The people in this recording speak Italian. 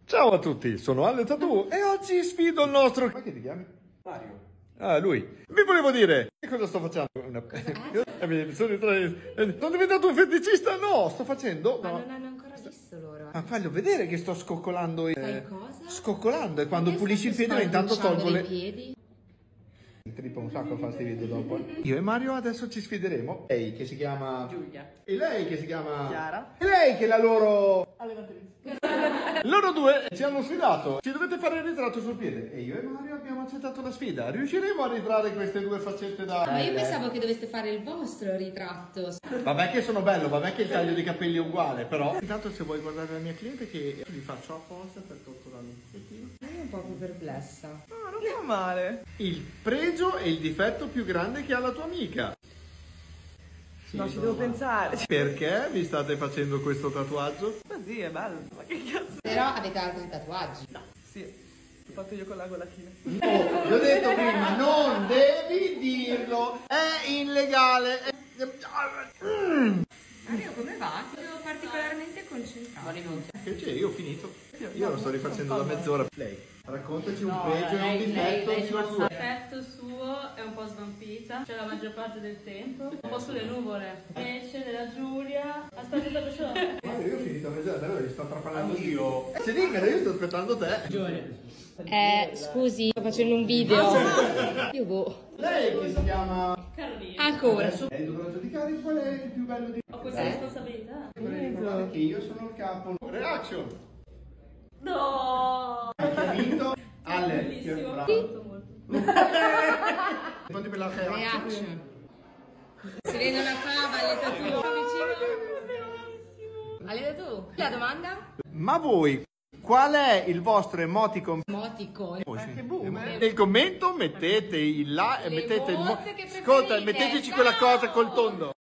Ciao a tutti, sono Ale Tattoo e oggi sfido il nostro... Ma che ti chiami? Mario. Ah, lui. Vi volevo dire, che cosa sto facendo? Sono diventato un feticista? No, sto facendo... Ma no. non hanno ancora visto loro. Ma faglio vedere che sto scoccolando. Fai cosa? Scoccolando e quando Perché pulisci il stai piede intanto tolgo spallucciando le... i piedi? Trippa un sacco a fare questi video dopo. Io e Mario adesso ci sfideremo. Lei che si chiama... Giulia. E lei che si chiama... Chiara. E lei che è la loro... Allenatrice. Loro due ci hanno sfidato. Ci dovete fare il ritratto sul piede. E io e Mario abbiamo accettato la sfida. Riusciremo a ritrarre queste due faccette da... Ma io pensavo che doveste fare il vostro ritratto. Vabbè che sono bello, vabbè che il taglio dei capelli è uguale, però... Intanto se vuoi guardare la mia cliente che li faccio apposta per torturarmi un pochettino. Io un po' più perplessa. No, non fa male. Il pregio e il difetto più grande che ha la tua amica. Sì, No, ci sono devo male. pensare. Perché vi state facendo questo tatuaggio? Così è bello. Ma che cazzo? Però avete altri tatuaggi. No, sì. L'ho fatto io con la golatina. No, vi ho detto prima, non devi dirlo, è illegale. Mario, come va? Sono particolarmente concentrato. Che c'è? Io ho finito. Io lo sto rifacendo da mezz'ora. Lei, raccontaci un pregio e un difetto di loro due. L'effetto suo è un po' svampita, cioè la maggior parte del tempo, un po' sulle nuvole. Invece della Giulia, aspetta solo. Io ho finito a mezz'ora, allora gli sto trapalando io. Si dica, io sto aspettando te. Scusi, sto facendo un video. Io boh. Lei che si chiama... Carolina. Ancora. Lei dovrà giudicare qual è il più bello di... Ho questa responsabilità. Ricordate che io sono il capo. Reaction! No! Hai vinto? Ale, che Bellissimo. bravo. Molto, molto. Quanti per la reaction? Reaction. Si vede una fava alle tatu. Alle tatu. La domanda? Ma voi, qual è il vostro emoticon? Moticon. Che boomer. Nel commento mettete il like, Le mettete il volte che ascolta, preferite. metteteci quella cosa col tondo.